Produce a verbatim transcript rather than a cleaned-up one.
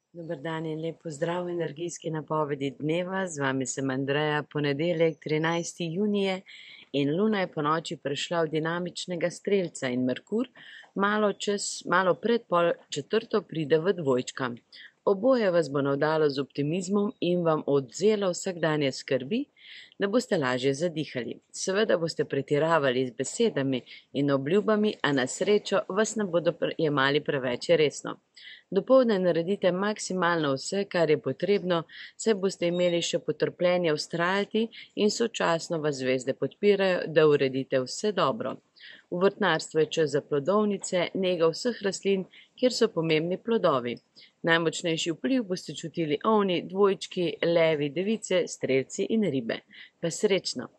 Dober dan in lep pozdrav v energijski napovedi dneva. Z vami sem Andreja, ponedeljek trinajsti junije in Luna je po noči prešla v dinamičnega strelca in Merkur malo, čez, malo pred pol četrto pride v dvojčka. Oboje vas bo navdalo z optimizmom in vam odzelo vsakdanje skrbi, da boste lažje zadihali. Seveda boste pretiravali z besedami in obljubami, a na srečo vas ne bodo jemali preveč resno. Dopoldne naredite maksimalno vse, kar je potrebno, saj boste imeli še potrpljenje vztrajati in sočasno vas zvezde podpirajo, da uredite vse dobro. V vrtnarstvu je čas za plodovnice, nega vseh rastlin, kjer so pomembni plodovi. Najmočnejši vpliv boste čutili ovni, dvojčki, levi, device, strelci in ribe. Pa srečno!